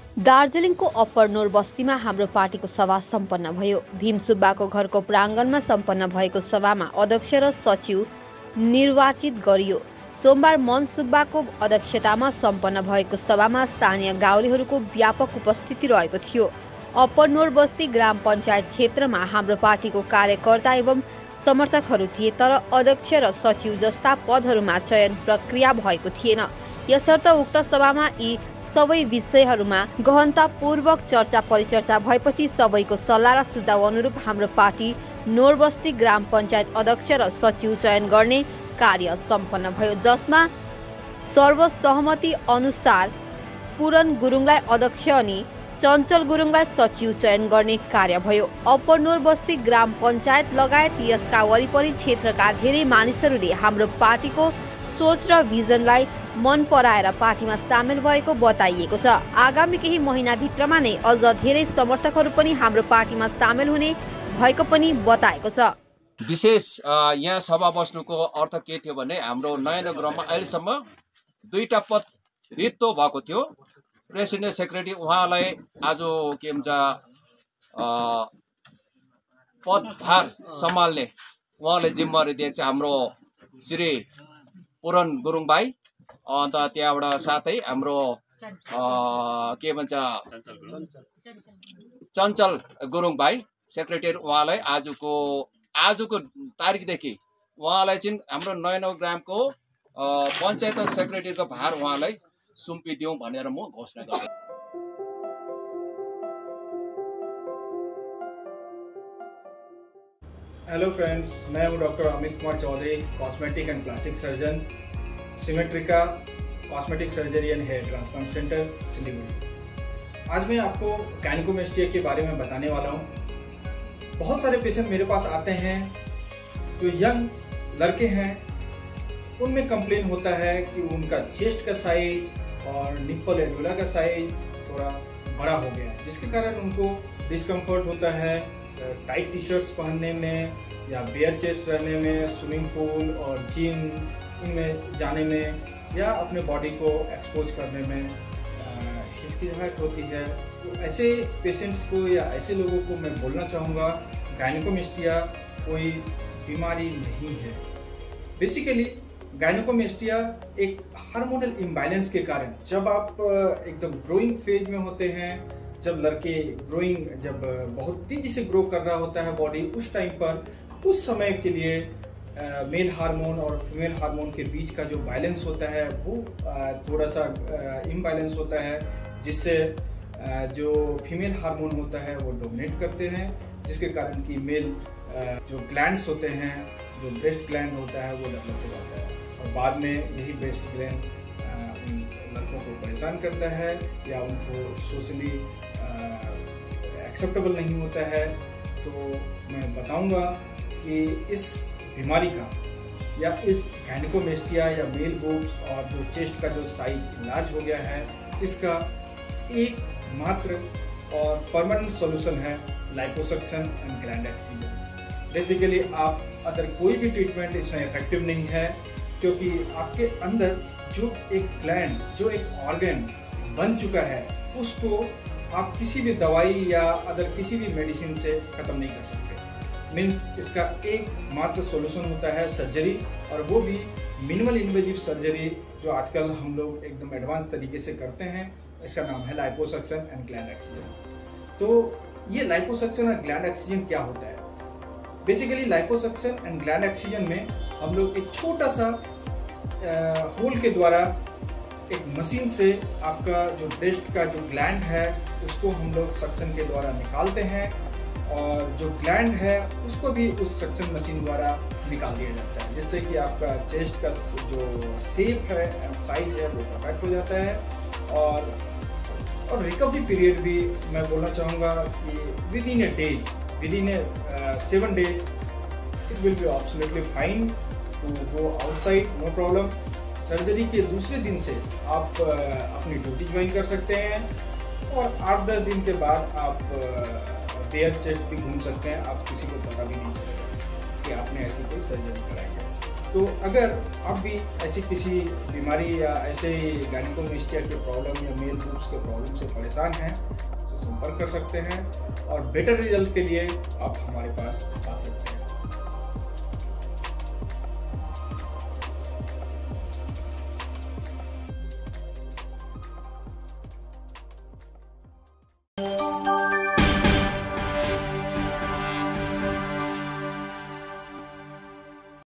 दार्जिलिङको अप्पर नोर बस्तीमा हाम्रो पार्टीको सभा सम्पन्न भयो। भीम सुब्बाको घरको प्राङ्गणमा सम्पन्न भएको सभामा अध्यक्ष र सचिव निर्वाचित गरियो। सोमबार मन सुब्बाको अध्यक्षतामा सम्पन्न भएको सभामा स्थानीय गाउँलेहरूको व्यापक उपस्थिति रहेको थियो। अप्पर नोर बस्ती ग्राम पञ्चायत क्षेत्रमा हाम्रो पार्टीको कार्यकर्ता एवं समर्थकहरू थिए, तर अध्यक्ष र सचिव जस्ता पदहरूमा चयन प्रक्रिया भएको थिएन। यसर्थ उक्त सभामा यी सबै विषयहरूमा गहनतापूर्वक चर्चा परिचर्चा भएपछि सबैको सल्लाह र सुझाव अनुरूप हाम्रो पार्टी नोरबस्ती ग्राम पञ्चायत अध्यक्ष र सचिव चयन गर्ने कार्य सम्पन्न भयो, जसमा सर्वसहमति अनुसार पूरन गुरुङलाई अध्यक्ष अनि चञ्चल गुरुङलाई सचिव चयन गर्ने कार्य भयो। अप्पर नोरबस्ती ग्राम पञ्चायत लगायत यसका वरिपरि क्षेत्रका धेरै मानिसहरूले हाम्रो पार्टीको सोच र भिजनलाई मन पराएर पार्टीमा सामेल भएको बताइएको छ। आगामी केही महिनाभित्रमा नै अझ धेरै समर्थकहरू पनि हाम्रो पार्टीमा सामेल हुने भएको पनि बताएको छ। विशेष यहाँ सभा बस्नुको अर्थ के थियो भने हाम्रो नयाँ नगरमा अहिलेसम्म 2टा पद रित्तो भएको थियो। प्रेसिडेन्ट सेक्रेटरी उहाँलाई आज के भन्छ पदभार सम्हाल्ने उहाँले जिम्मेवारी दिएको छ हाम्रो श्री पूरन गुरुङ भाइ। अन्त त्यहाँबाट साथै हाम्रो के भन्छ चञ्चल गुरुङ भाइ सेक्रेटरी, उहाँलाई आजको तारिकदेखि उहाँलाई चाहिँ हाम्रो नयाँ ग्रामको पञ्चायत सेक्रेटरीको भार उहाँलाई सुम्पिदिउँ भनेर म घोषणा गरेँ। हेलो फ्रेंड्स, मैं हूं doctor Amit Kumar Chaudhary, cosmetic and plastic surgeon, Symmetrica cosmetic surgery and hair transplant centre, Siliguri. आज मैं आपको गायनेकोमेस्टिया के बारे में बताने वाला हूं। बहुत सारे पेशेंट मेरे पास आते हैं जो यंग लड़के हैं, उनमें कंप्लेन होता है कि उनका चेस्ट का साइज और निप्पल एडुला का साइज थोड़ा बड़ा हो गया है, जिसके कारण उनको डिस्कम्फर्ट होता है टाइट टी शर्ट्स पहनने में या बेयर चेस्ट रहने में, स्विमिंग पूल और जिम इनमें जाने में या अपने बॉडी को एक्सपोज करने में हिचकिचाहट होती है। तो ऐसे पेशेंट्स को या ऐसे लोगों को मैं बोलना चाहूँगा, गायनेकोमेस्टिया कोई बीमारी नहीं है। बेसिकली गायनेकोमेस्टिया एक हार्मोनल इम्बैलेंस के कारण, जब आप एकदम ग्रोइंग फेज में होते हैं, जब लड़के जब बहुत तेजी से ग्रो कर रहा होता है बॉडी, उस टाइम पर कुछ समय के लिए मेल हार्मोन और फीमेल हार्मोन के बीच का जो बैलेंस होता है वो थोड़ा सा इम्बैलेंस होता है, जिससे जो फीमेल हार्मोन होता है वो डोमिनेट करते हैं, जिसके कारण कि मेल जो ग्लैंड्स होते हैं, जो ब्रेस्ट ग्लैंड होता है वो डेवलप हो जाता है और बाद में यही ब्रेस्ट ग्लैंड उन लड़कों को परेशान करता है या उनको सोशली एक्सेप्टेबल नहीं होता है। तो मैं बताऊंगा कि इस बीमारी का या इस गायनेकोमेस्टिया या मेल बोब्स और जो चेस्ट का जो साइज लार्ज हो गया है, इसका एक मात्र और परमानेंट सॉल्यूशन है liposuction and gland excision. Basically आप अगर कोई भी ट्रीटमेंट इसमें इफेक्टिव नहीं है, क्योंकि आपके अंदर जो एक ग्लैंड, जो एक ऑर्गन बन चुका है, उसको आप किसी भी दवाई या अदर किसी भी मेडिसिन से खत्म नहीं कर सकते। मीन्स इसका एक मात्र सॉल्यूशन होता है सर्जरी, और वो भी मिनिमल इन्वेजिव सर्जरी, जो आजकल हम लोग एकदम एडवांस तरीके से करते हैं। इसका नाम है लाइपोसक्शन एंड ग्लैंड एक्सीजन। तो ये लाइपोसक्शन और ग्लैंड एक्सीजन क्या होता है? Basically liposuction and gland excision में हम लोग एक छोटा सा होल के द्वारा एक मशीन से आपका जो ब्रेस्ट का जो ग्लैंड है उसको हम लोग सक्शन के द्वारा निकालते हैं, और जो ग्लैंड है उसको भी उस सक्शन मशीन द्वारा निकाल दिया जाता है, जिससे कि आपका चेस्ट का जो शेप है एंड साइज है वो परफेक्ट हो जाता है। और रिकवरी पीरियड भी मैं बोलना चाहूँगा कि within a 7 days it will be absolutely fine to go outside, no problem. Surgery के दूसरे दिन से आप अपनी ड्यूटी ज्वाइन कर सकते हैं, और 8-10 दिन के बाद आप बेयर चेस्ट भी घूम सकते हैं। आप किसी को पता भी नहीं चलेगा कि आपने ऐसी कोई सर्जरी कराई है। तो अगर आप भी ऐसी किसी बीमारी या ऐसे गायनेकोमेस्टिया के प्रॉब्लम या मेल बोब्स के प्रॉब्लम से परेशान हैं तो संपर्क कर सकते हैं और बेटर रिजल्ट के लिए आप हमारे पास आ सकते हैं।